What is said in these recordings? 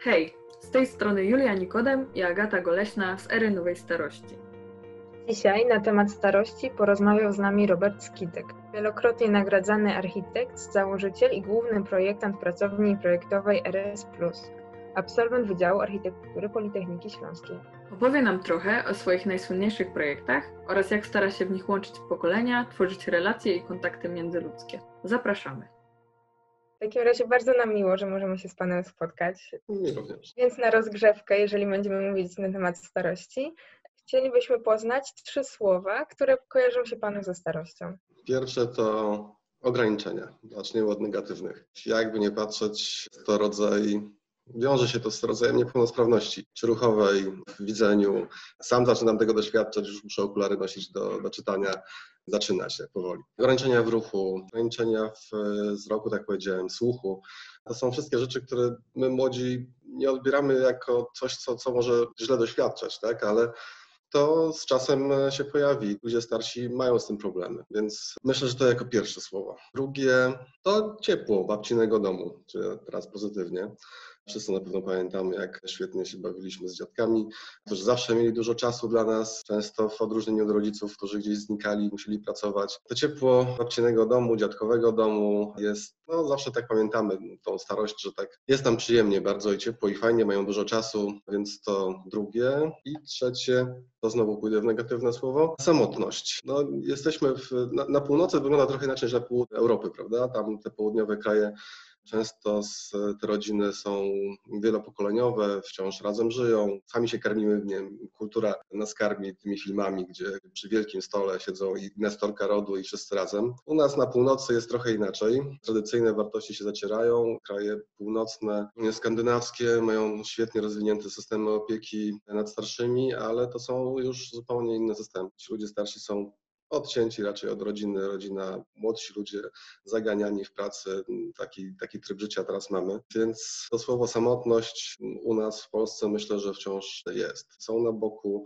Hej, z tej strony Julia Nikodem i Agata Goleśna z Ery Nowej Starości. Dzisiaj na temat starości porozmawiał z nami Robert Skitek, wielokrotnie nagradzany architekt, założyciel i główny projektant pracowni projektowej RS+, absolwent Wydziału Architektury Politechniki Śląskiej. Opowie nam trochę o swoich najsłynniejszych projektach oraz jak stara się w nich łączyć pokolenia, tworzyć relacje i kontakty międzyludzkie. Zapraszamy. W takim razie bardzo nam miło, że możemy się z Panem spotkać. Również. Więc na rozgrzewkę, jeżeli będziemy mówić na temat starości, chcielibyśmy poznać 3 słowa, które kojarzą się Panu ze starością. Pierwsze to ograniczenia. Zacznijmy od negatywnych. Jakby nie patrzeć, wiąże się to z rodzajem niepełnosprawności, czy ruchowej, w widzeniu. Sam zaczynam tego doświadczać, już muszę okulary nosić do czytania. Zaczyna się powoli. Ograniczenia w ruchu, ograniczenia wzroku, tak powiedziałem, słuchu. To są wszystkie rzeczy, które my młodzi nie odbieramy jako coś, co może źle doświadczać, tak? Ale to z czasem się pojawi. Ludzie starsi mają z tym problemy, więc myślę, że to jako pierwsze słowo. Drugie to ciepło babcinego domu, czy teraz pozytywnie. Wszyscy na pewno pamiętamy, jak świetnie się bawiliśmy z dziadkami, którzy zawsze mieli dużo czasu dla nas, często w odróżnieniu od rodziców, którzy gdzieś znikali, musieli pracować. To ciepło babcinego domu, dziadkowego domu jest, zawsze tak pamiętamy tą starość, że tak jest tam przyjemnie bardzo i ciepło i fajnie, mają dużo czasu, więc to drugie. I trzecie, to znowu pójdę w negatywne słowo, samotność. Jesteśmy na północy, wygląda trochę inaczej niż na południu Europy, prawda? Tam te południowe kraje często te rodziny są wielopokoleniowe, wciąż razem żyją, sami się karmimy, nie wiem, kultura nas karmi tymi filmami, gdzie przy wielkim stole siedzą i nestorka rodu i wszyscy razem. U nas na północy jest trochę inaczej. Tradycyjne wartości się zacierają, kraje północne, skandynawskie mają świetnie rozwinięte systemy opieki nad starszymi, ale to są już zupełnie inne systemy. Ci ludzie starsi są odcięci raczej od rodziny, rodzina, młodsi ludzie zaganiani w pracy, taki tryb życia teraz mamy. Więc to słowo samotność u nas w Polsce myślę, że wciąż jest. Są na boku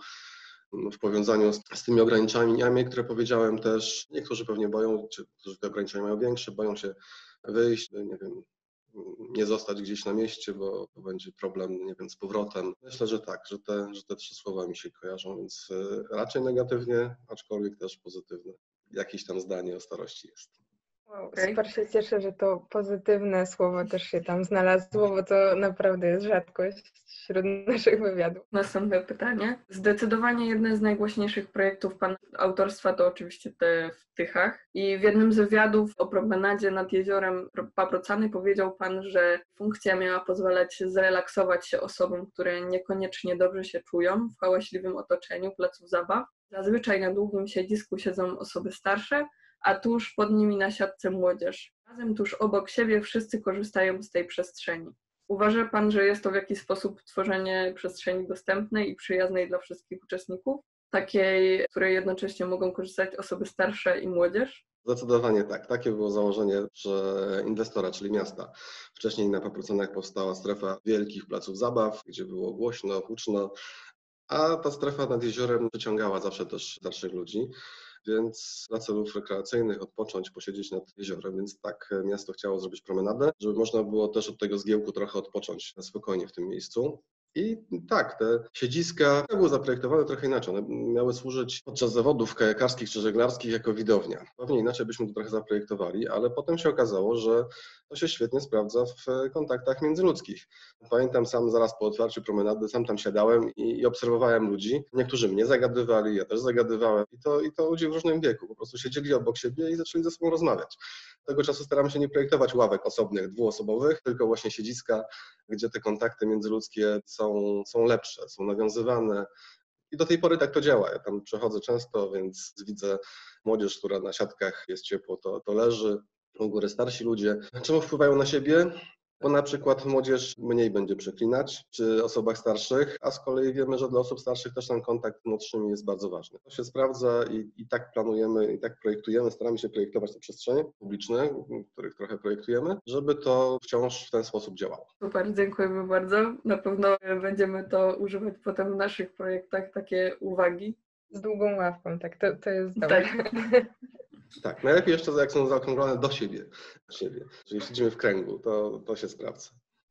w powiązaniu z tymi ograniczeniami, które powiedziałem też. Niektórzy pewnie boją, którzy te ograniczenia mają większe, boją się wyjść, nie wiem, nie zostać gdzieś na mieście, bo będzie problem, nie wiem, z powrotem. Myślę, że tak, że te 3 słowa mi się kojarzą, więc raczej negatywnie, aczkolwiek też pozytywne. Jakieś tam zdanie o starości jest. Wow, super się cieszę, że to pozytywne słowo też się tam znalazło, bo to naprawdę jest rzadkość wśród naszych wywiadów. Następne pytanie. Zdecydowanie jeden z najgłośniejszych projektów Pana autorstwa to oczywiście te w Tychach. I w jednym z wywiadów o promenadzie nad jeziorem Paprocany powiedział Pan, że funkcja miała pozwalać zrelaksować się osobom, które niekoniecznie dobrze się czują w hałaśliwym otoczeniu placów zabaw. Zazwyczaj na długim siedzisku siedzą osoby starsze, a tuż pod nimi na siatce młodzież. Razem tuż obok siebie wszyscy korzystają z tej przestrzeni. Uważa Pan, że jest to w jakiś sposób tworzenie przestrzeni dostępnej i przyjaznej dla wszystkich uczestników? Takiej, w której jednocześnie mogą korzystać osoby starsze i młodzież? Zdecydowanie tak. Takie było założenie, że inwestora, czyli miasta. Wcześniej na Paprocanach powstała strefa wielkich placów zabaw, gdzie było głośno, huczno, a ta strefa nad jeziorem przyciągała zawsze też starszych ludzi. Więc dla celów rekreacyjnych odpocząć, posiedzieć nad jeziorem, więc tak miasto chciało zrobić promenadę, żeby można było też od tego zgiełku trochę odpocząć spokojnie w tym miejscu. I tak, te siedziska były zaprojektowane trochę inaczej. One miały służyć podczas zawodów kajakarskich czy żeglarskich jako widownia. Pewnie inaczej byśmy to trochę zaprojektowali, ale potem się okazało, że to się świetnie sprawdza w kontaktach międzyludzkich. Pamiętam sam zaraz po otwarciu promenady, sam tam siadałem i obserwowałem ludzi. Niektórzy mnie zagadywali, ja też zagadywałem. I to ludzie w różnym wieku. Po prostu siedzieli obok siebie i zaczęli ze sobą rozmawiać. Tego czasu staramy się nie projektować ławek osobnych, dwuosobowych, tylko właśnie siedziska, gdzie te kontakty międzyludzkie są lepsze, są nawiązywane. I do tej pory tak to działa. Ja tam przechodzę często, więc widzę młodzież, która na siatkach jest ciepło, to leży. U góry starsi ludzie. Czemu wpływają na siebie? Bo na przykład młodzież mniej będzie przeklinać przy osobach starszych, a z kolei wiemy, że dla osób starszych też ten kontakt z młodszymi jest bardzo ważny. To się sprawdza i tak planujemy, i tak projektujemy, staramy się projektować te przestrzenie publiczne, których trochę projektujemy, żeby to wciąż w ten sposób działało. Super, dziękujemy bardzo. Na pewno będziemy to używać potem w naszych projektach, takie uwagi. Z długą ławką, tak, to jest dobre. Tak, najlepiej jeszcze jak są zaokrąglone do siebie. Czyli siedzimy w kręgu, to się sprawdza.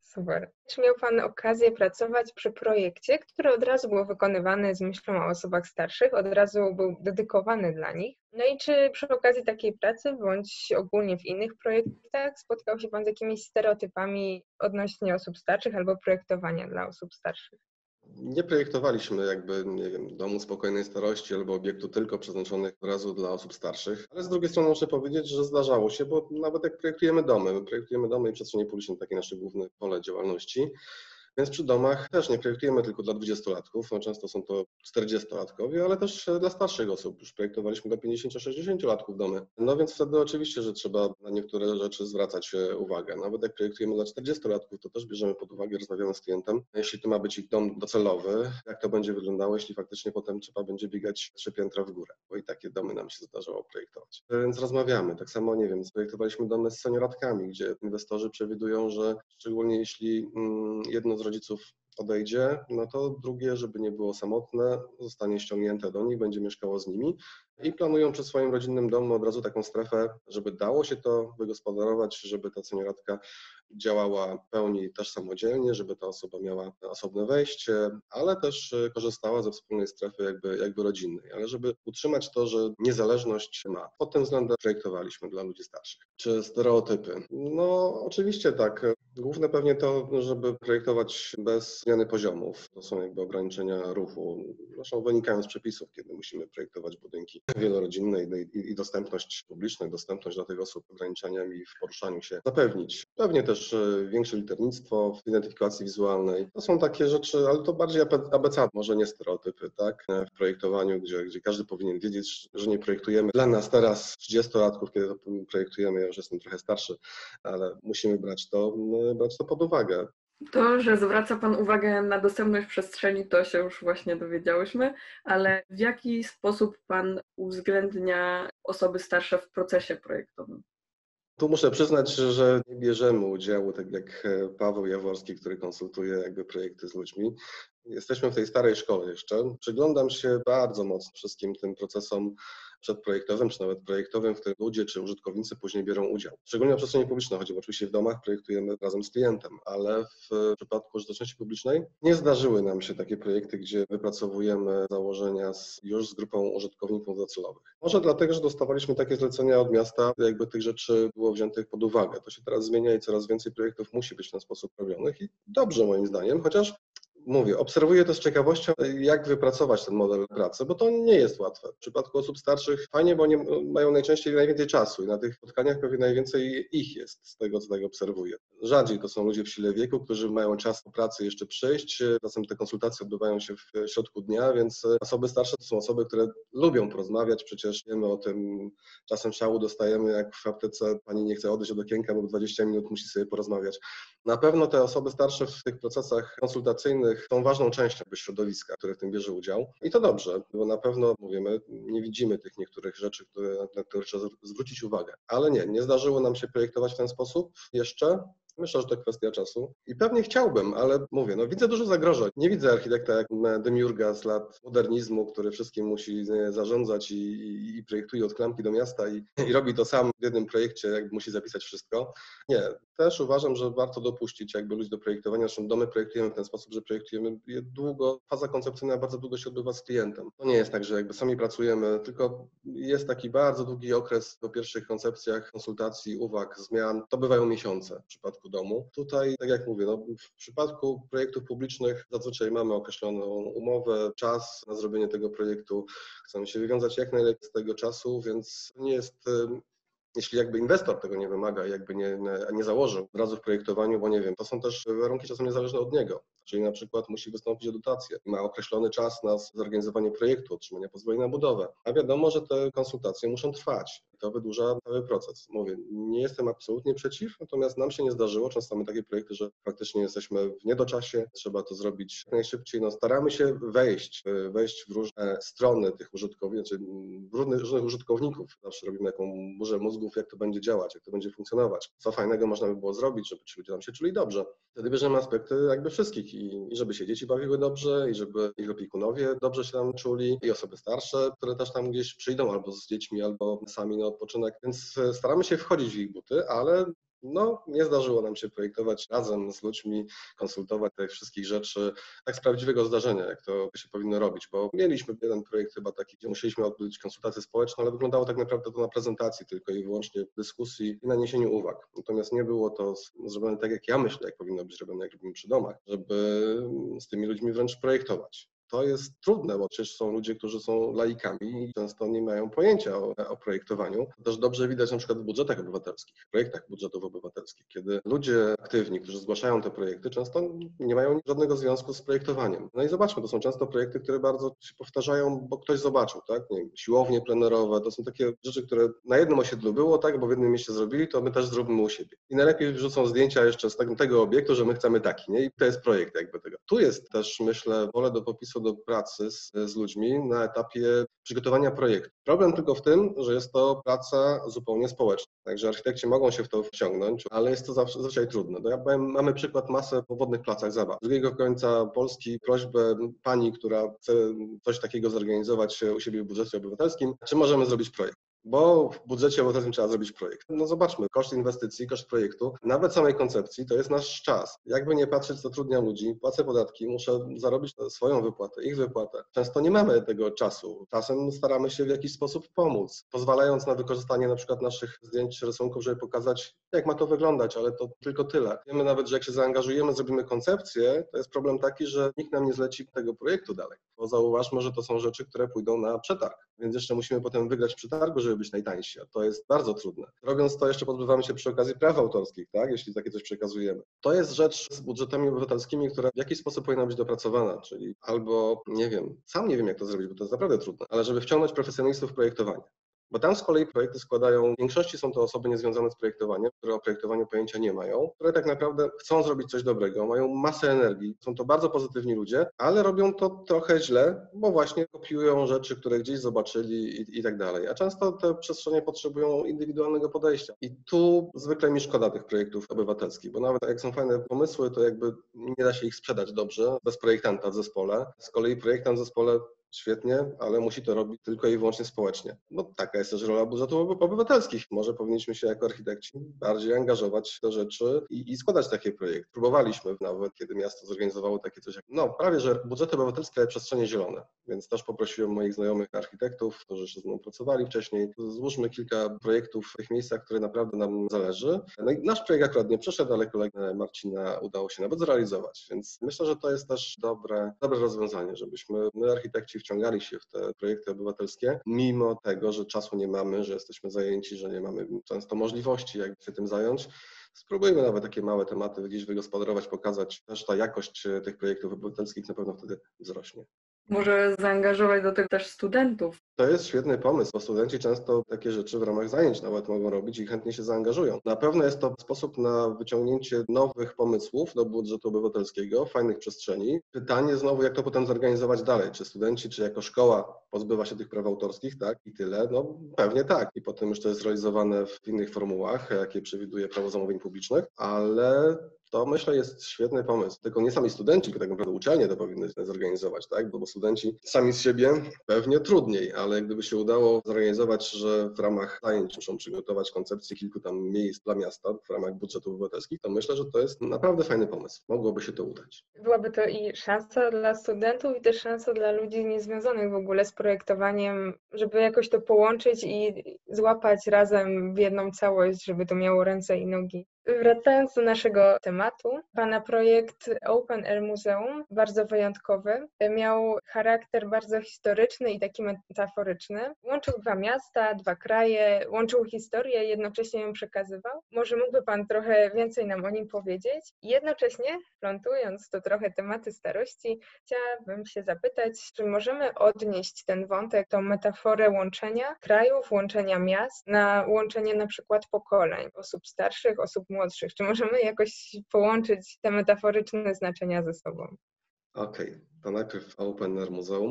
Super. Czy miał Pan okazję pracować przy projekcie, który od razu był wykonywany z myślą o osobach starszych, od razu był dedykowany dla nich? No i czy przy okazji takiej pracy, bądź ogólnie w innych projektach, spotkał się Pan z jakimiś stereotypami odnośnie osób starszych albo projektowania dla osób starszych? Nie projektowaliśmy jakby, nie wiem, domu spokojnej starości albo obiektu tylko przeznaczonych od razu dla osób starszych, ale z drugiej strony muszę powiedzieć, że zdarzało się, bo nawet jak my projektujemy domy i przestrzenie publiczne, takie nasze główne pole działalności, więc przy domach też nie projektujemy tylko dla 20-latków, no często są to 40-latkowie, ale też dla starszych osób. Już projektowaliśmy dla 50-60-latków domy. No więc wtedy oczywiście, że trzeba na niektóre rzeczy zwracać uwagę. Nawet jak projektujemy dla 40-latków, to też bierzemy pod uwagę, rozmawiamy z klientem, jeśli to ma być ich dom docelowy, jak to będzie wyglądało, jeśli faktycznie potem trzeba będzie biegać 3 piętra w górę, bo i takie domy nam się zdarzało projektować. Więc rozmawiamy. Tak samo, nie wiem, projektowaliśmy domy z senioratkami, gdzie inwestorzy przewidują, że szczególnie jeśli jedno z rodziców odejdzie, no to drugie, żeby nie było samotne, zostanie ściągnięte do nich, będzie mieszkało z nimi i planują przy swoim rodzinnym domu od razu taką strefę, żeby dało się to wygospodarować, żeby ta senioratka działała w pełni też samodzielnie, żeby ta osoba miała osobne wejście, ale też korzystała ze wspólnej strefy jakby rodzinnej, ale żeby utrzymać to, że niezależność ma. Pod tym względem projektowaliśmy dla ludzi starszych. Czy stereotypy? No oczywiście tak. Główne pewnie to, żeby projektować bez zmiany poziomów. To są jakby ograniczenia ruchu. Zresztą wynikają z przepisów, kiedy musimy projektować budynki wielorodzinne i dostępność publiczna, dostępność dla tych osób ograniczeniami w poruszaniu się zapewnić. Pewnie też większe liternictwo w identyfikacji wizualnej. To są takie rzeczy, ale to bardziej abecadne, może nie stereotypy, tak? W projektowaniu, gdzie każdy powinien wiedzieć, że nie projektujemy dla nas teraz 30-latków, kiedy to projektujemy, ja już jestem trochę starszy, ale musimy brać to pod uwagę. To, że zwraca Pan uwagę na dostępność przestrzeni, to się już właśnie dowiedziałyśmy, ale w jaki sposób Pan uwzględnia osoby starsze w procesie projektowym? Tu muszę przyznać, że nie bierzemy udziału, tak jak Paweł Jaworski, który konsultuje jakby projekty z ludźmi. Jesteśmy w tej starej szkole jeszcze. Przyglądam się bardzo mocno wszystkim tym procesom przedprojektowym, czy nawet projektowym, w którym ludzie czy użytkownicy później biorą udział. Szczególnie o przestrzeni publiczną, choć oczywiście w domach projektujemy razem z klientem, ale w przypadku użyteczności publicznej nie zdarzyły nam się takie projekty, gdzie wypracowujemy założenia już z grupą użytkowników docelowych. Może dlatego, że dostawaliśmy takie zlecenia od miasta, jakby tych rzeczy było wziętych pod uwagę. To się teraz zmienia i coraz więcej projektów musi być w ten sposób robionych i dobrze moim zdaniem, chociaż mówię, obserwuję to z ciekawością, jak wypracować ten model pracy, bo to nie jest łatwe. W przypadku osób starszych fajnie, bo oni mają najczęściej najwięcej czasu i na tych spotkaniach pewnie najwięcej ich jest, z tego co tak obserwuję. Rzadziej to są ludzie w sile wieku, którzy mają czas po pracy jeszcze przyjść, czasem te konsultacje odbywają się w środku dnia, więc osoby starsze to są osoby, które lubią porozmawiać, przecież wiemy o tym, czasem szału dostajemy, jak w aptece pani nie chce odejść od okienka, bo 20 minut musi sobie porozmawiać. Na pewno te osoby starsze w tych procesach konsultacyjnych są ważną częścią środowiska, które w tym bierze udział. I to dobrze, bo na pewno, mówimy, nie widzimy tych niektórych rzeczy, na które trzeba zwrócić uwagę. Ale nie zdarzyło nam się projektować w ten sposób jeszcze. Myślę, że to kwestia czasu. I pewnie chciałbym, ale mówię, widzę dużo zagrożeń. Nie widzę architekta jak Demiurga z lat modernizmu, który wszystkim musi zarządzać i projektuje od klamki do miasta i robi to sam w jednym projekcie, jakby musi zapisać wszystko. Nie, też uważam, że warto dopuścić jakby ludzi do projektowania. Zresztą domy projektujemy w ten sposób, że projektujemy je długo. Faza koncepcyjna bardzo długo się odbywa z klientem. To nie jest tak, że jakby sami pracujemy, tylko jest taki bardzo długi okres po pierwszych koncepcjach, konsultacji, uwag, zmian. To bywają miesiące w przypadku domu. Tutaj, tak jak mówię, w przypadku projektów publicznych zazwyczaj mamy określoną umowę, czas na zrobienie tego projektu. Chcemy się wywiązać jak najlepiej z tego czasu, więc nie jest... Jeśli jakby inwestor tego nie wymaga, jakby nie założył od razu w projektowaniu, bo nie wiem, to są też warunki czasem niezależne od niego. Czyli na przykład musi wystąpić o dotację, ma określony czas na zorganizowanie projektu, otrzymanie pozwolenia na budowę, a wiadomo, że te konsultacje muszą trwać. To wydłuża cały proces. Mówię, nie jestem absolutnie przeciw, natomiast nam się nie zdarzyło. Często mamy takie projekty, że faktycznie jesteśmy w niedoczasie, trzeba to zrobić jak najszybciej. Staramy się wejść w różne strony tych użytkowników, czy różnych użytkowników. Zawsze robimy taką burzę mózgów, jak to będzie działać, jak to będzie funkcjonować. Co fajnego można by było zrobić, żeby ci ludzie nam się czuli dobrze. Wtedy bierzemy aspekty jakby wszystkich i żeby się dzieci bawiły dobrze, i żeby ich opiekunowie dobrze się tam czuli, i osoby starsze, które też tam gdzieś przyjdą albo z dziećmi, albo sami na odpoczynek. Więc staramy się wchodzić w ich buty, ale No, nie zdarzyło nam się projektować razem z ludźmi, konsultować tych wszystkich rzeczy tak z prawdziwego zdarzenia, jak to się powinno robić, bo mieliśmy jeden projekt chyba taki, gdzie musieliśmy odbyć konsultacje społeczne, ale wyglądało tak naprawdę to na prezentacji tylko i wyłącznie dyskusji i naniesieniu uwag. Natomiast nie było to zrobione tak, jak ja myślę, jak powinno być robione, jak robimy przy domach, żeby z tymi ludźmi wręcz projektować. To jest trudne, bo przecież są ludzie, którzy są laikami i często nie mają pojęcia o projektowaniu. To też dobrze widać na przykład w budżetach obywatelskich, w projektach budżetów obywatelskich, kiedy ludzie aktywni, którzy zgłaszają te projekty, często nie mają żadnego związku z projektowaniem. No i zobaczmy, to są często projekty, które bardzo się powtarzają, bo ktoś zobaczył, tak? Nie wiem, siłownie plenerowe, to są takie rzeczy, które na jednym osiedlu było, tak, bo w jednym mieście zrobili, to my też zróbmy u siebie. I najlepiej wrzucą zdjęcia jeszcze z tego obiektu, że my chcemy taki, nie? I to jest projekt jakby tego. Tu jest też, myślę, pole do popisu do pracy z ludźmi na etapie przygotowania projektu. Problem tylko w tym, że jest to praca zupełnie społeczna. Także architekci mogą się w to wciągnąć, ale jest to zazwyczaj trudne. No ja powiem, mamy przykład masę po wodnych placach zabaw. Z drugiego końca Polski prośbę pani, która chce coś takiego zorganizować u siebie w budżecie obywatelskim, czy możemy zrobić projekt? Bo w budżecie obywatelskim trzeba zrobić projekt. No zobaczmy, koszt inwestycji, koszt projektu, nawet samej koncepcji, to jest nasz czas. Jakby nie patrzeć, zatrudniam ludzi, płacę podatki, muszę zarobić swoją wypłatę, ich wypłatę. Często nie mamy tego czasu. Czasem staramy się w jakiś sposób pomóc, pozwalając na wykorzystanie na przykład naszych zdjęć czy rysunków, żeby pokazać, jak ma to wyglądać, ale to tylko tyle. Wiemy nawet, że jak się zaangażujemy, zrobimy koncepcję, to jest problem taki, że nikt nam nie zleci tego projektu dalej. Bo zauważmy, że to są rzeczy, które pójdą na przetarg, więc jeszcze musimy potem wygrać w przetargu, żeby być najtańsi, a to jest bardzo trudne. Robiąc to, jeszcze pozbywamy się przy okazji praw autorskich, tak, jeśli takie coś przekazujemy. To jest rzecz z budżetami obywatelskimi, która w jakiś sposób powinna być dopracowana, czyli albo, nie wiem, sam nie wiem, jak to zrobić, bo to jest naprawdę trudne, ale żeby wciągnąć profesjonalistów w projektowanie. Bo tam z kolei projekty składają, w większości są to osoby niezwiązane z projektowaniem, które o projektowaniu pojęcia nie mają, które tak naprawdę chcą zrobić coś dobrego, mają masę energii, są to bardzo pozytywni ludzie, ale robią to trochę źle, bo właśnie kopiują rzeczy, które gdzieś zobaczyli i tak dalej. A często te przestrzenie potrzebują indywidualnego podejścia. I tu zwykle mi szkoda tych projektów obywatelskich, bo nawet jak są fajne pomysły, to jakby nie da się ich sprzedać dobrze bez projektanta w zespole. Z kolei projektant w zespole świetnie, ale musi to robić tylko i wyłącznie społecznie. No taka jest też rola budżetów obywatelskich. Może powinniśmy się jako architekci bardziej angażować w te rzeczy i składać takie projekty. Próbowaliśmy nawet, kiedy miasto zorganizowało takie coś jak, prawie że budżety obywatelskie, ale przestrzenie zielone. Więc też poprosiłem moich znajomych architektów, którzy się z mną pracowali wcześniej, złóżmy kilka projektów w tych miejscach, które naprawdę nam zależy. No i nasz projekt akurat nie przeszedł, ale kolegę Marcina udało się nawet zrealizować. Więc myślę, że to jest też dobre rozwiązanie, żebyśmy my architekci wciągali się w te projekty obywatelskie, mimo tego, że czasu nie mamy, że jesteśmy zajęci, że nie mamy często możliwości, jak się tym zająć. Spróbujmy nawet takie małe tematy gdzieś wygospodarować, pokazać. Też ta jakość tych projektów obywatelskich na pewno wtedy wzrośnie. Może zaangażować do tego też studentów. To jest świetny pomysł, bo studenci często takie rzeczy w ramach zajęć nawet mogą robić i chętnie się zaangażują. Na pewno jest to sposób na wyciągnięcie nowych pomysłów do budżetu obywatelskiego, fajnych przestrzeni. Pytanie znowu, jak to potem zorganizować dalej? Czy studenci, czy jako szkoła pozbywa się tych praw autorskich, tak? I tyle? No pewnie tak. I potem już to jest realizowane w innych formułach, jakie przewiduje Prawo zamówień publicznych, ale to myślę jest świetny pomysł. Tylko nie sami studenci, tylko tak naprawdę uczelnie to powinny zorganizować, tak? Bo studenci sami z siebie pewnie trudniej, ale gdyby się udało zorganizować, że w ramach zajęć muszą przygotować koncepcję kilku tam miejsc dla miasta w ramach budżetów obywatelskich, to myślę, że to jest naprawdę fajny pomysł. Mogłoby się to udać. Byłaby to i szansa dla studentów, i też szansa dla ludzi niezwiązanych w ogóle z projektowaniem, żeby jakoś to połączyć i złapać razem w jedną całość, żeby to miało ręce i nogi. Wracając do naszego tematu, Pana projekt Open Air Muzeum, bardzo wyjątkowy, miał charakter bardzo historyczny i taki metaforyczny. Łączył dwa miasta, dwa kraje, łączył historię, jednocześnie ją przekazywał. Może mógłby Pan trochę więcej nam o nim powiedzieć? Jednocześnie, wplątując to trochę tematy starości, chciałabym się zapytać, czy możemy odnieść ten wątek, tą metaforę łączenia krajów, łączenia miast, na łączenie na przykład pokoleń, osób starszych, osób młodszych. Czy możemy jakoś połączyć te metaforyczne znaczenia ze sobą? Okej, to najpierw Open Air Muzeum.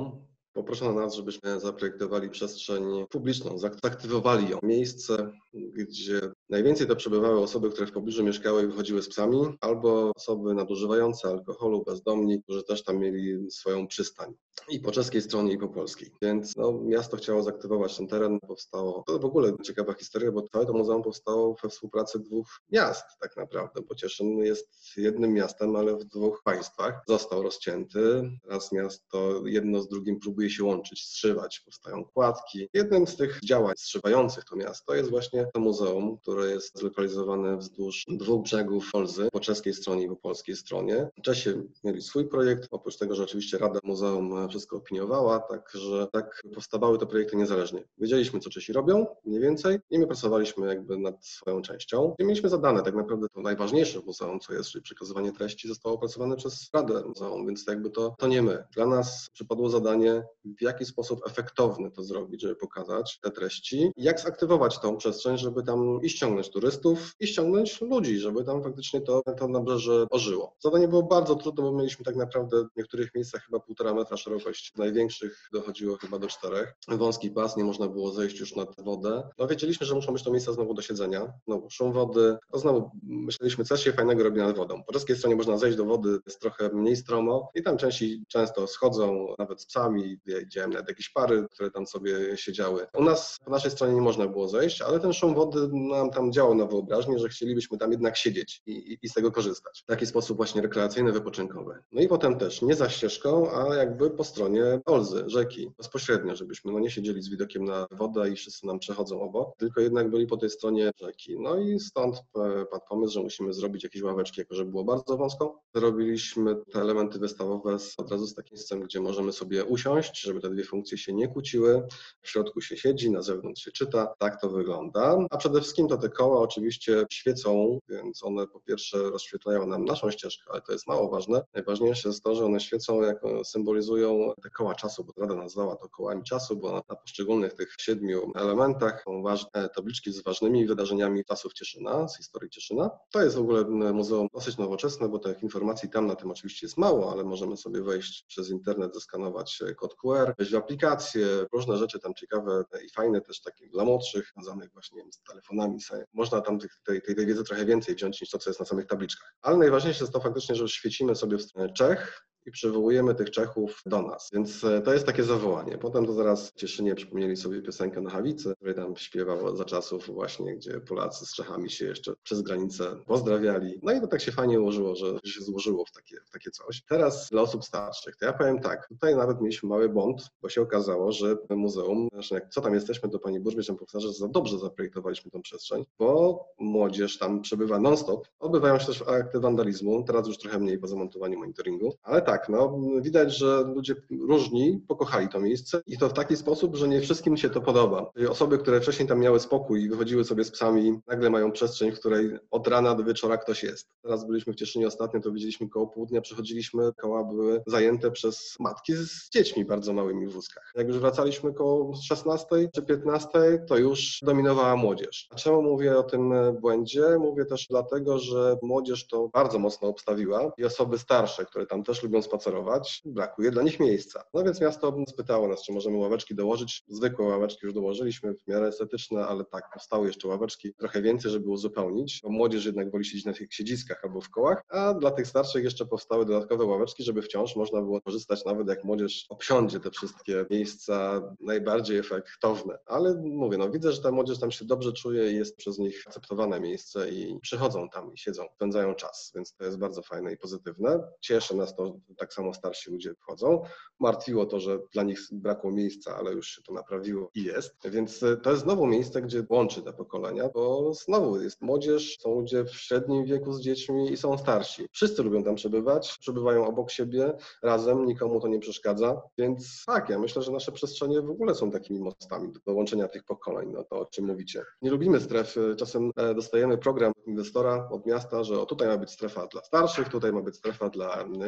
Poproszono nas, żebyśmy zaprojektowali przestrzeń publiczną, zaktywowali ją. Miejsce, gdzie najwięcej to przebywały osoby, które w pobliżu mieszkały i wychodziły z psami, albo osoby nadużywające alkoholu, bezdomni, którzy też tam mieli swoją przystań. I po czeskiej stronie, i po polskiej. Więc miasto chciało zaktywować ten teren. Powstało, to w ogóle ciekawa historia, bo całe to muzeum powstało we współpracy 2 miast tak naprawdę, bo Cieszyn jest jednym miastem, ale w 2 państwach. Został rozcięty. Teraz miasto jedno z drugim próbuje się łączyć, zszywać. Powstają kładki. Jednym z tych działań zszywających to miasto jest właśnie to muzeum, które jest zlokalizowane wzdłuż 2 brzegów Olzy, po czeskiej stronie i po polskiej stronie. Czesi mieli swój projekt, oprócz tego, że oczywiście Rada Muzeum wszystko opiniowała, także tak powstawały te projekty niezależnie. Wiedzieliśmy, co Czesi robią, mniej więcej, i my pracowaliśmy jakby nad swoją częścią. I mieliśmy zadane tak naprawdę to najważniejsze w muzeum, co jest, czyli przekazywanie treści, zostało opracowane przez Radę Muzeum, więc jakby to nie my. Dla nas przypadło zadanie, w jaki sposób efektowny to zrobić, żeby pokazać te treści, i jak zaktywować tą przestrzeń, żeby tam i ściągnąć turystów, i ściągnąć ludzi, żeby tam faktycznie to nabrzeże ożyło. Zadanie było bardzo trudne, bo mieliśmy tak naprawdę w niektórych miejscach chyba 1,5 metra szerokości. W największych dochodziło chyba do 4. Wąski pas, nie można było zejść już nad wodę. Wiedzieliśmy, że muszą być to miejsca znowu do siedzenia. Znowu szum wody. Znowu myśleliśmy, co się fajnego robi nad wodą. Po czeskiej stronie można zejść do wody, jest trochę mniej stromo i tam często schodzą, nawet z psami. Widziałem nawet jakieś pary, które tam sobie siedziały. U nas, po naszej stronie nie można było zejść, ale ten szum wody nam tam działał na wyobraźnię, że chcielibyśmy tam jednak siedzieć i z tego korzystać. W taki sposób właśnie rekreacyjny, wypoczynkowy. No i potem też nie za ścieżką, a jakby po stronie Olzy, rzeki, bezpośrednio, żebyśmy nie siedzieli z widokiem na wodę i wszyscy nam przechodzą obok, tylko jednak byli po tej stronie rzeki. No i stąd padł pomysł, że musimy zrobić jakieś ławeczki, jako że było bardzo wąsko. Zrobiliśmy te elementy wystawowe od razu z takim miejscem, gdzie możemy sobie usiąść, żeby te 2 funkcje się nie kłóciły. W środku się siedzi, na zewnątrz się czyta. Tak to wygląda. A przede wszystkim to te koła oczywiście świecą, więc one po pierwsze rozświetlają nam naszą ścieżkę, ale to jest mało ważne. Najważniejsze jest to, że one świecą, jako symbolizują te koła czasu, bo Rada nazwała to kołami czasu, bo na poszczególnych tych 7 elementach są ważne tabliczki z ważnymi wydarzeniami czasów Cieszyna, z historii Cieszyna. To jest w ogóle muzeum dosyć nowoczesne, bo tych informacji tam na tym oczywiście jest mało, ale możemy sobie wejść przez internet, zeskanować kod QR, wejść w aplikacje, różne rzeczy tam ciekawe i fajne, też takie dla młodszych, związanych właśnie z telefonami. Można tam tej wiedzy trochę więcej wziąć niż to, co jest na samych tabliczkach. Ale najważniejsze jest to faktycznie, że świecimy sobie w stronę Czech i przywołujemy tych Czechów do nas. Więc to jest takie zawołanie. Potem to zaraz w Cieszynie przypomnieli sobie piosenkę Nochawicy, której tam śpiewał za czasów właśnie, gdzie Polacy z Czechami się jeszcze przez granicę pozdrawiali. No i to tak się fajnie ułożyło, że się złożyło w takie coś. Teraz dla osób starszych, to ja powiem tak, tutaj nawet mieliśmy mały błąd, bo się okazało, że muzeum, jak co tam jesteśmy, to pani burmistrz nam powtarza, że za dobrze zaprojektowaliśmy tą przestrzeń, bo młodzież tam przebywa non-stop. Odbywają się też akty wandalizmu, teraz już trochę mniej po zamontowaniu monitoringu, ale tak, widać, że ludzie różni pokochali to miejsce i to w taki sposób, że nie wszystkim się to podoba. Osoby, które wcześniej tam miały spokój i wychodziły sobie z psami, nagle mają przestrzeń, w której od rana do wieczora ktoś jest. Teraz byliśmy w Cieszynie ostatnio, to widzieliśmy koło południa, przechodziliśmy, koła były zajęte przez matki z dziećmi bardzo małymi w wózkach. Jak już wracaliśmy koło 16 czy 15, to już dominowała młodzież. A czemu mówię o tym błędzie? Mówię też dlatego, że młodzież to bardzo mocno obstawiła i osoby starsze, które tam też lubią spacerować, brakuje dla nich miejsca. No więc miasto spytało nas, czy możemy ławeczki dołożyć. Zwykłe ławeczki już dołożyliśmy, w miarę estetyczne, ale tak, powstały jeszcze ławeczki, trochę więcej, żeby uzupełnić, bo młodzież jednak woli siedzieć na tych siedziskach albo w kołach, a dla tych starszych jeszcze powstały dodatkowe ławeczki, żeby wciąż można było korzystać, nawet jak młodzież obsiądzie te wszystkie miejsca najbardziej efektowne. Ale mówię, widzę, że ta młodzież tam się dobrze czuje i jest przez nich akceptowane miejsce i przychodzą tam i siedzą, spędzają czas, więc to jest bardzo fajne i pozytywne. Cieszy nas to, tak samo starsi ludzie wchodzą. Martwiło to, że dla nich brakło miejsca, ale już się to naprawiło i jest. Więc to jest znowu miejsce, gdzie łączy te pokolenia, bo znowu jest młodzież, są ludzie w średnim wieku z dziećmi i są starsi. Wszyscy lubią tam przebywać, przebywają obok siebie, razem, nikomu to nie przeszkadza. Więc tak, ja myślę, że nasze przestrzenie w ogóle są takimi mostami do łączenia tych pokoleń, to o czym mówicie. Nie lubimy stref, czasem dostajemy program inwestora od miasta, że tutaj ma być strefa dla starszych, tutaj ma być strefa dla dzieci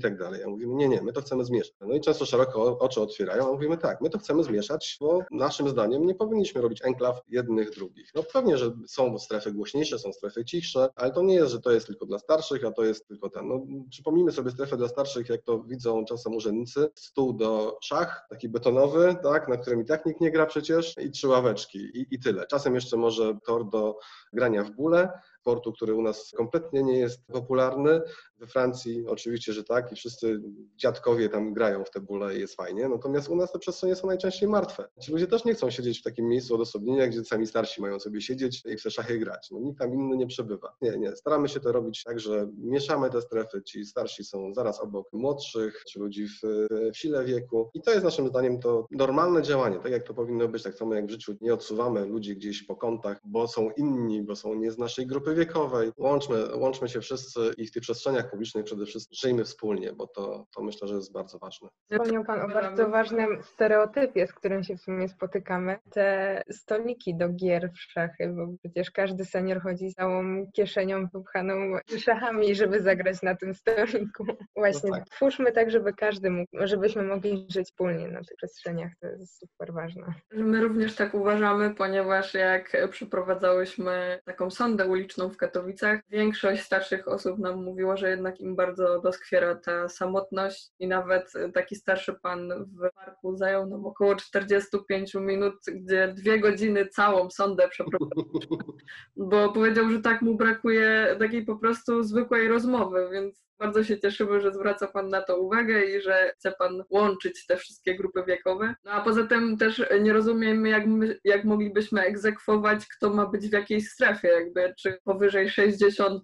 tak dalej. A mówimy, nie, my to chcemy zmieszać. No i często szeroko oczy otwierają, a mówimy tak, my to chcemy zmieszać, bo naszym zdaniem nie powinniśmy robić enklaw jednych, drugich. No pewnie, że są strefy głośniejsze, są strefy cichsze, ale to nie jest, że to jest tylko dla starszych, a to jest tylko ten. No, przypomnijmy sobie strefę dla starszych, jak to widzą czasem urzędnicy, stół do szach, taki betonowy, tak, na którym i tak nikt nie gra przecież, i 3 ławeczki i tyle. Czasem jeszcze może tor do grania w bóle, sportu, który u nas kompletnie nie jest popularny. We Francji oczywiście, że tak i wszyscy dziadkowie tam grają w te bóle i jest fajnie, natomiast u nas te przestrzenie są najczęściej martwe. Ci ludzie też nie chcą siedzieć w takim miejscu odosobnienia, gdzie sami starsi mają sobie siedzieć i w te szachy grać. No, nikt tam inny nie przebywa. Nie. Staramy się to robić tak, że mieszamy te strefy. Ci starsi są zaraz obok młodszych, czy ludzi w sile wieku i to jest naszym zdaniem to normalne działanie, tak jak to powinno być, tak samo jak w życiu. Nie odsuwamy ludzi gdzieś po kątach, bo są inni, bo są nie z naszej grupy wiekowej. Łączmy się wszyscy i w tych przestrzeniach publicznych przede wszystkim żyjmy wspólnie, bo to myślę, że jest bardzo ważne. Wspomniał Pan o bardzo ważnym stereotypie, z którym się w sumie spotykamy. Te stoliki do gier w szachy, bo przecież każdy senior chodzi z całą kieszenią wypchaną szachami, żeby zagrać na tym stoliku. Właśnie, No tak. twórzmy tak, żeby każdy mógł, żebyśmy mogli żyć wspólnie na tych przestrzeniach. To jest super ważne. My również tak uważamy, ponieważ jak przeprowadzałyśmy taką sondę uliczną w Katowicach, większość starszych osób nam mówiło, że jednak im bardzo doskwiera ta samotność i nawet taki starszy pan w parku zajął nam około 45 minut, gdzie 2 godziny całą sondę przeprowadził, bo powiedział, że tak mu brakuje takiej po prostu zwykłej rozmowy, więc bardzo się cieszymy, że zwraca Pan na to uwagę i że chce Pan łączyć te wszystkie grupy wiekowe. No a poza tym też nie rozumiemy, jak moglibyśmy egzekwować, kto ma być w jakiej strefie, jakby czy powyżej 60,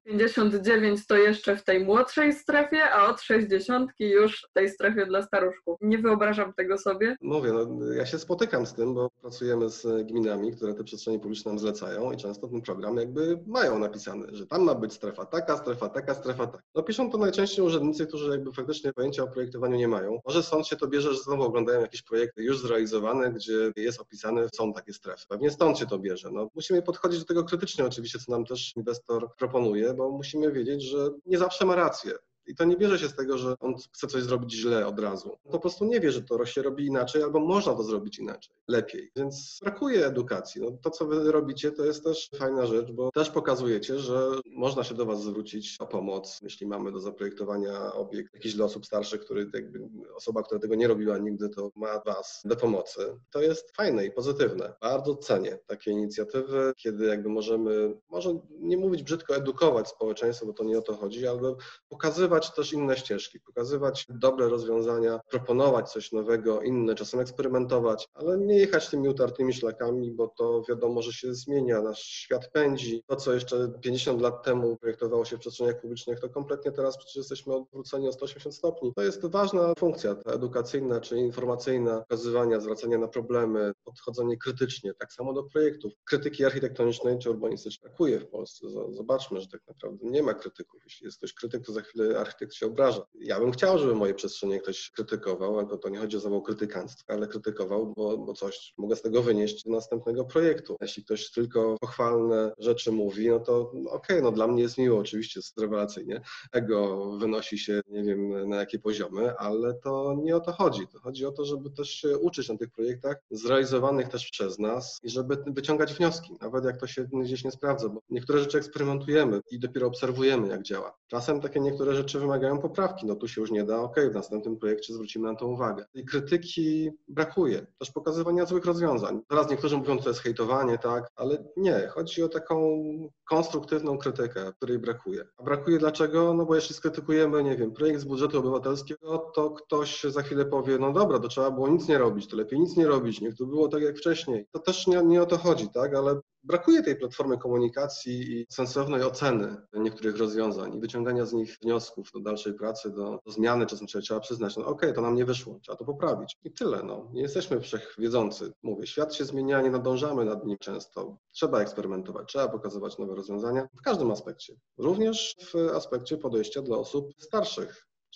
59 to jeszcze w tej młodszej strefie, a od 60 już w tej strefie dla staruszków. Nie wyobrażam tego sobie. Mówię, ja się spotykam z tym, bo pracujemy z gminami, które te przestrzenie publiczne nam zlecają i często ten program jakby mają napisany, że tam ma być strefa taka, taka, strefa taka. No piszą to najczęściej urzędnicy, którzy jakby faktycznie pojęcia o projektowaniu nie mają. Może stąd się to bierze, że znowu oglądają jakieś projekty już zrealizowane, gdzie jest opisane, są takie strefy. Pewnie stąd się to bierze. No, musimy podchodzić do tego krytycznie oczywiście, co nam też inwestor proponuje, bo musimy wiedzieć, że nie zawsze ma rację. I to nie bierze się z tego, że on chce coś zrobić źle od razu. Po prostu nie wie, że to się robi inaczej, albo można to zrobić inaczej, lepiej. Więc brakuje edukacji. No, to, co wy robicie, to jest też fajna rzecz, bo też pokazujecie, że można się do was zwrócić o pomoc, jeśli mamy do zaprojektowania obiekt jakiś dla osób starszych, osoba, która tego nie robiła nigdy, to ma was do pomocy. To jest fajne i pozytywne. Bardzo cenię takie inicjatywy, kiedy jakby możemy, może nie mówić brzydko, edukować społeczeństwo, bo to nie o to chodzi, ale pokazywać też inne ścieżki, pokazywać dobre rozwiązania, proponować coś nowego, inne, czasem eksperymentować, ale nie jechać tymi utartymi szlakami, bo to wiadomo, że się zmienia, nasz świat pędzi. To, co jeszcze 50 lat temu projektowało się w przestrzeniach publicznych, to kompletnie teraz przecież jesteśmy odwróceni o 180 stopni. To jest ważna funkcja, ta edukacyjna czy informacyjna, pokazywania, zwracania na problemy, podchodzenie krytycznie, tak samo do projektów. Krytyki architektonicznej czy urbanistycznej brakuje w Polsce. Zobaczmy, że tak naprawdę nie ma krytyków. Jeśli jest ktoś krytyk, to za chwilę architekt się obraża. Ja bym chciał, żeby moje przestrzenie ktoś krytykował, albo to nie chodzi o zawał krytykanstwa, ale krytykował, bo coś mogę z tego wynieść do następnego projektu. Jeśli ktoś tylko pochwalne rzeczy mówi, no to okej, no dla mnie jest miło, oczywiście jest rewelacyjnie. Ego wynosi się, nie wiem na jakie poziomy, ale to nie o to chodzi. To chodzi o to, żeby też się uczyć na tych projektach zrealizowanych też przez nas i żeby wyciągać wnioski, nawet jak to się gdzieś nie sprawdza, bo niektóre rzeczy eksperymentujemy i dopiero obserwujemy, jak działa. Czasem takie niektóre rzeczy wymagają poprawki, no tu się już nie da, w następnym projekcie zwrócimy na to uwagę. I krytyki brakuje, też pokazywania złych rozwiązań. Teraz niektórzy mówią, że to jest hejtowanie, tak, ale nie, chodzi o taką konstruktywną krytykę, której brakuje. A brakuje dlaczego? No bo jeśli skrytykujemy, nie wiem, projekt z budżetu obywatelskiego, to ktoś za chwilę powie, no dobra, to trzeba było nic nie robić, to lepiej nic nie robić, niech to było tak jak wcześniej. To też nie o to chodzi, tak, ale brakuje tej platformy komunikacji i sensownej oceny niektórych rozwiązań i wyciągania z nich wniosków do dalszej pracy, do zmiany. Czasem trzeba przyznać, no to nam nie wyszło, trzeba to poprawić. I tyle, no. Nie jesteśmy wszechwiedzący. Mówię, świat się zmienia, nie nadążamy nad nim często. Trzeba eksperymentować, trzeba pokazywać nowe rozwiązania w każdym aspekcie. Również w aspekcie podejścia do osób starszych.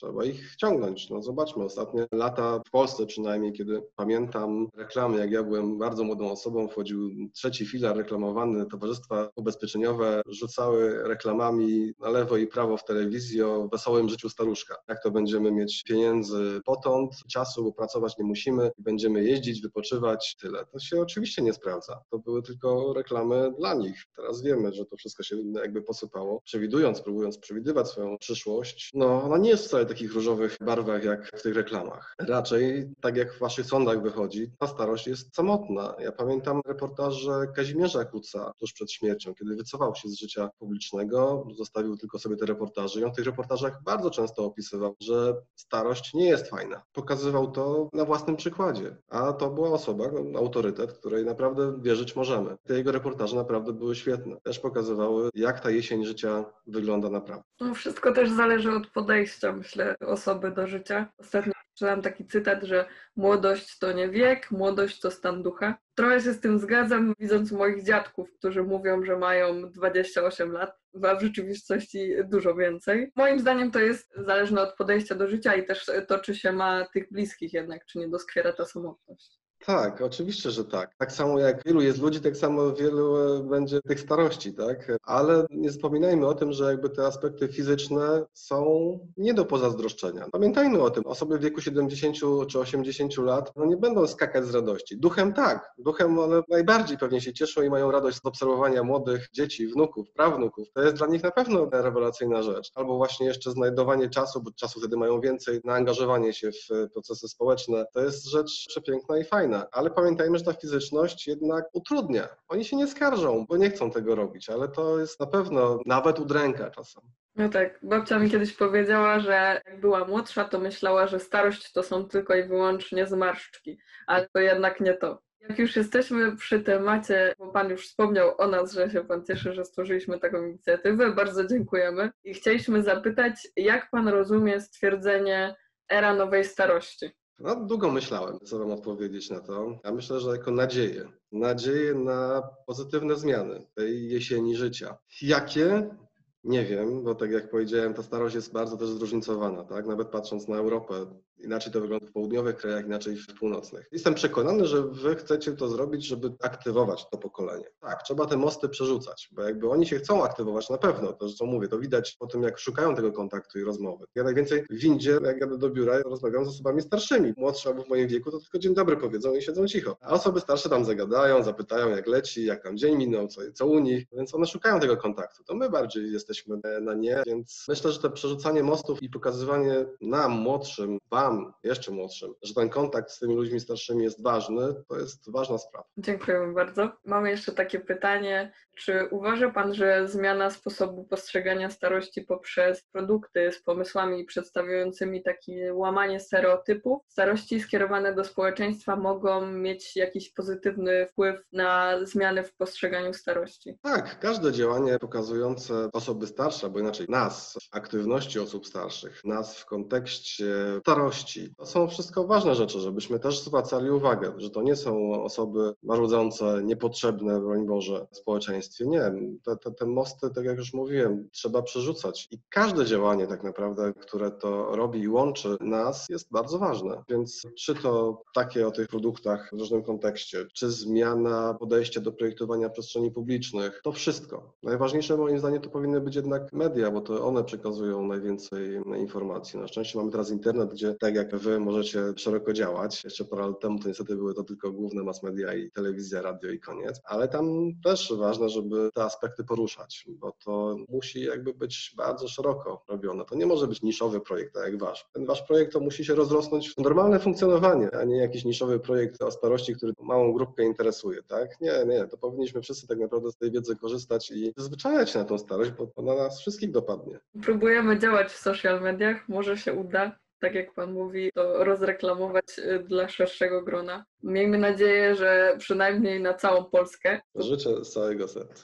Trzeba ich ciągnąć. No zobaczmy, ostatnie lata w Polsce przynajmniej, kiedy pamiętam reklamy, jak ja byłem bardzo młodą osobą, wchodził trzeci filar reklamowany, towarzystwa ubezpieczeniowe rzucały reklamami na lewo i prawo w telewizji o wesołym życiu staruszka. Jak to będziemy mieć pieniędzy potąd, czasu, bo pracować nie musimy i będziemy jeździć, wypoczywać, tyle. To się oczywiście nie sprawdza. To były tylko reklamy dla nich. Teraz wiemy, że to wszystko się jakby posypało. Próbując przewidywać swoją przyszłość, no ona nie jest wcale w takich różowych barwach jak w tych reklamach. Raczej, tak jak w waszych sądach wychodzi, ta starość jest samotna. Ja pamiętam reportaże Kazimierza Kuca tuż przed śmiercią, kiedy wycofał się z życia publicznego, zostawił tylko sobie te reportaże i on w tych reportażach bardzo często opisywał, że starość nie jest fajna. Pokazywał to na własnym przykładzie, a to była osoba, autorytet, której naprawdę wierzyć możemy. Te jego reportaże naprawdę były świetne. Też pokazywały, jak ta jesień życia wygląda naprawdę. No, wszystko też zależy od podejścia, myślę, osoby do życia. Ostatnio czytałam taki cytat, że młodość to nie wiek, młodość to stan ducha. Trochę się z tym zgadzam, widząc moich dziadków, którzy mówią, że mają 28 lat, a w rzeczywistości dużo więcej. Moim zdaniem to jest zależne od podejścia do życia i też to, czy się ma tych bliskich jednak, czy nie doskwiera ta samotność. Tak, oczywiście, że tak. Tak samo jak wielu jest ludzi, tak samo wielu będzie tych starości, tak? Ale nie zapominajmy o tym, że jakby te aspekty fizyczne są nie do pozazdroszczenia. Pamiętajmy o tym, osoby w wieku 70 czy 80 lat no nie będą skakać z radości. Duchem tak, duchem one najbardziej pewnie się cieszą i mają radość z obserwowania młodych dzieci, wnuków, prawnuków. To jest dla nich na pewno rewelacyjna rzecz. Albo właśnie jeszcze znajdowanie czasu, bo czasu wtedy mają więcej na angażowanie się w procesy społeczne. To jest rzecz przepiękna i fajna. Ale pamiętajmy, że ta fizyczność jednak utrudnia. Oni się nie skarżą, bo nie chcą tego robić, ale to jest na pewno nawet udręka czasem. No tak, babcia mi kiedyś powiedziała, że jak była młodsza, to myślała, że starość to są tylko i wyłącznie zmarszczki, ale to jednak nie to. Jak już jesteśmy przy temacie, bo Pan już wspomniał o nas, że się Pan cieszy, że stworzyliśmy taką inicjatywę, bardzo dziękujemy. I chcieliśmy zapytać, jak Pan rozumie stwierdzenie era nowej starości? No, długo myślałem, co wam odpowiedzieć na to. Ja myślę, że jako nadzieję. Nadzieję na pozytywne zmiany tej jesieni życia. Jakie? Nie wiem, bo tak jak powiedziałem, ta starość jest bardzo też zróżnicowana, tak? Nawet patrząc na Europę, inaczej to wygląda w południowych krajach, inaczej w północnych. Jestem przekonany, że wy chcecie to zrobić, żeby aktywować to pokolenie. Tak, trzeba te mosty przerzucać, bo jakby oni się chcą aktywować na pewno, to co mówię, to widać po tym, jak szukają tego kontaktu i rozmowy. Ja najwięcej w windzie, jak jadę do biura, rozmawiam z osobami starszymi. Młodsze albo w moim wieku, to tylko dzień dobry powiedzą i siedzą cicho. A osoby starsze tam zagadają, zapytają, jak leci, jak tam dzień minął, co u nich, więc one szukają tego kontaktu. To my bardziej jesteśmy na nie, więc myślę, że to przerzucanie mostów i pokazywanie nam, młodszym, wam, jeszcze młodszym, że ten kontakt z tymi ludźmi starszymi jest ważny, to jest ważna sprawa. Dziękujemy bardzo. Mamy jeszcze takie pytanie, czy uważa Pan, że zmiana sposobu postrzegania starości poprzez produkty z pomysłami przedstawiającymi takie łamanie stereotypów starości skierowane do społeczeństwa mogą mieć jakiś pozytywny wpływ na zmiany w postrzeganiu starości? Tak, każde działanie pokazujące osoby starsze, albo inaczej nas, aktywności osób starszych, nas w kontekście starości, to są wszystko ważne rzeczy, żebyśmy też zwracali uwagę, że to nie są osoby marudzące, niepotrzebne, broń Boże, w społeczeństwie. Nie, te mosty, tak jak już mówiłem, trzeba przerzucać i każde działanie tak naprawdę, które to robi i łączy nas, jest bardzo ważne. Więc czy to takie o tych produktach w różnym kontekście, czy zmiana podejścia do projektowania przestrzeni publicznych, to wszystko. Najważniejsze moim zdaniem to powinny być jednak media, bo to one przekazują najwięcej informacji. Na szczęście mamy teraz internet, gdzie tak jak wy możecie szeroko działać. Jeszcze parę lat temu to niestety były to tylko główne mass media i telewizja, radio i koniec, ale tam też ważne, żeby te aspekty poruszać, bo to musi jakby być bardzo szeroko robione. To nie może być niszowy projekt, tak jak wasz. Ten wasz projekt to musi się rozrosnąć w normalne funkcjonowanie, a nie jakiś niszowy projekt o starości, który małą grupkę interesuje, tak? Nie, to powinniśmy wszyscy tak naprawdę z tej wiedzy korzystać i zwyczajać się na tą starość, bo ona nas wszystkich dopadnie. Próbujemy działać w social mediach, może się uda, tak jak Pan mówi, to rozreklamować dla szerszego grona. Miejmy nadzieję, że przynajmniej na całą Polskę. Życzę z całego serca.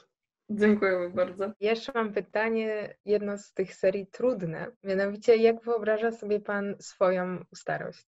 Dziękujemy bardzo. Jeszcze mam pytanie, jedno z tych serii trudne, mianowicie jak wyobraża sobie Pan swoją starość?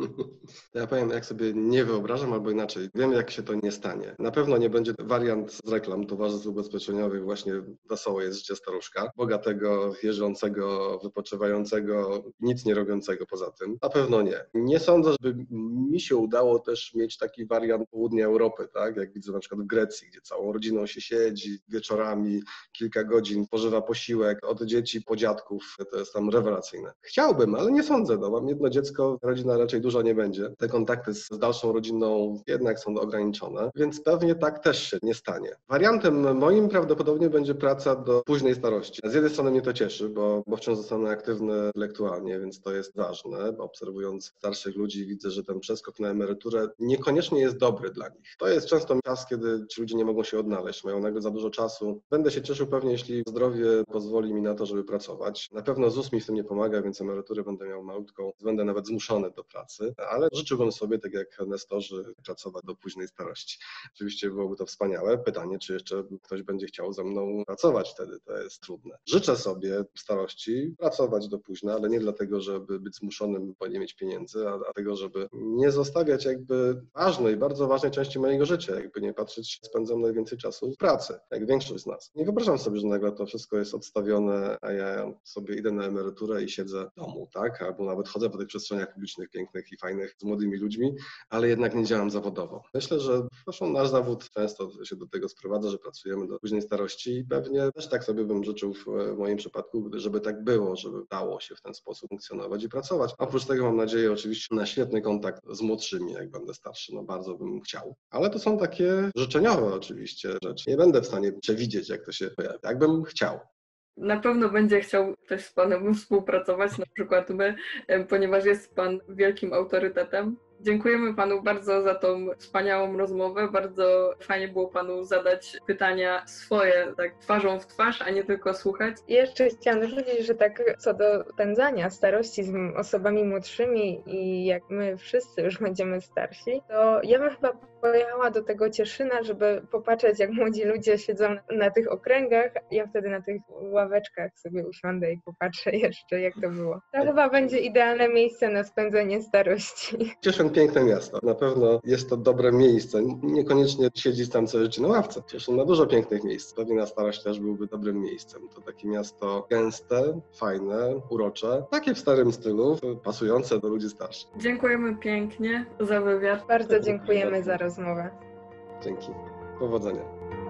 Ja powiem, jak sobie nie wyobrażam, albo inaczej. Wiem, jak się to nie stanie. Na pewno nie będzie wariant z reklam towarzystw ubezpieczeniowych, właśnie wesołe jest życie staruszka, bogatego, jeżdżącego, wypoczywającego, nic nie robiącego poza tym. Na pewno nie. Nie sądzę, żeby mi się udało też mieć taki wariant południa Europy, tak? Jak widzę na przykład w Grecji, gdzie całą rodziną się siedzi wieczorami, kilka godzin, pożywa posiłek od dzieci po dziadków. To jest tam rewelacyjne. Chciałbym, ale nie sądzę. No, mam jedno dziecko, rodzina raczej dużo nie będzie. Te kontakty z dalszą rodziną jednak są ograniczone, więc pewnie tak też się nie stanie. Wariantem moim prawdopodobnie będzie praca do późnej starości. Z jednej strony mnie to cieszy, bo wciąż zostanę aktywny intelektualnie, więc to jest ważne. Obserwując starszych ludzi widzę, że ten przeskok na emeryturę niekoniecznie jest dobry dla nich. To jest często czas, kiedy ci ludzie nie mogą się odnaleźć, mają nagle za dużo czasu. Będę się cieszył pewnie, jeśli zdrowie pozwoli mi na to, żeby pracować. Na pewno ZUS mi w tym nie pomaga, więc emeryturę będę miał malutką, będę nawet zmuszony do pracy, ale życzyłbym sobie, tak jak nestorzy, pracować do późnej starości. Oczywiście byłoby to wspaniałe. Pytanie, czy jeszcze ktoś będzie chciał ze mną pracować wtedy, to jest trudne. Życzę sobie w starości pracować do późna, ale nie dlatego, żeby być zmuszonym, bo nie mieć pieniędzy, a dlatego, żeby nie zostawiać jakby ważnej, bardzo ważnej części mojego życia, jakby nie patrzeć, spędzam najwięcej czasu w pracy, jak większość z nas. Nie wyobrażam sobie, że nagle to wszystko jest odstawione, a ja sobie idę na emeryturę i siedzę w domu, tak? Albo nawet chodzę po tych przestrzeniach publicznych, pięknych i fajnych z młodymi ludźmi, ale jednak nie działam zawodowo. Myślę, że zresztą nasz zawód często się do tego sprowadza, że pracujemy do późnej starości i pewnie też tak sobie bym życzył w moim przypadku, żeby tak było, żeby dało się w ten sposób funkcjonować i pracować. Oprócz tego mam nadzieję oczywiście na świetny kontakt z młodszymi, jak będę starszy, no bardzo bym chciał. Ale to są takie życzeniowe oczywiście rzeczy. Nie będę w stanie przewidzieć, jak to się pojawi. Jakbym chciał. Na pewno będzie chciał też z Panem współpracować, na przykład my, ponieważ jest Pan wielkim autorytetem. Dziękujemy Panu bardzo za tą wspaniałą rozmowę. Bardzo fajnie było Panu zadać pytania swoje, tak twarzą w twarz, a nie tylko słuchać. I jeszcze chciałam dorzucić, że tak co do spędzania starości z osobami młodszymi i jak my wszyscy już będziemy starsi, to ja bym chyba pojechała do tego Cieszyna, żeby popatrzeć, jak młodzi ludzie siedzą na tych okręgach. Ja wtedy na tych ławeczkach sobie usiądę i popatrzę jeszcze, jak to było. To chyba będzie idealne miejsce na spędzenie starości. Cieszyn piękne miasto. Na pewno jest to dobre miejsce. Niekoniecznie siedzieć tam całe życie na ławce. Cieszyn ma dużo pięknych miejsc. Pewnie na starość też byłby dobrym miejscem. To takie miasto gęste, fajne, urocze. Takie w starym stylu, pasujące do ludzi starszych. Dziękujemy pięknie za wywiad. Bardzo dziękujemy za rozmowę. Dzięki. Powodzenia.